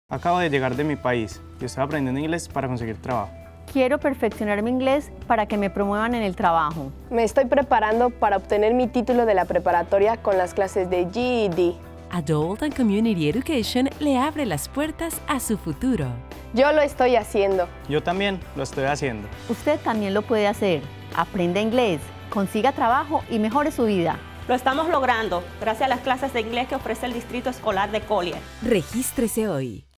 Acabo de llegar de mi país y estoy aprendiendo inglés para conseguir trabajo. Quiero perfeccionar mi inglés para que me promuevan en el trabajo. Me estoy preparando para obtener mi título de la preparatoria con las clases de GED. Adult and Community Education le abre las puertas a su futuro. Yo lo estoy haciendo. Yo también lo estoy haciendo. Usted también lo puede hacer. Aprenda inglés, consiga trabajo y mejore su vida. Lo estamos logrando gracias a las clases de inglés que ofrece el Distrito Escolar de Collier. Regístrese hoy.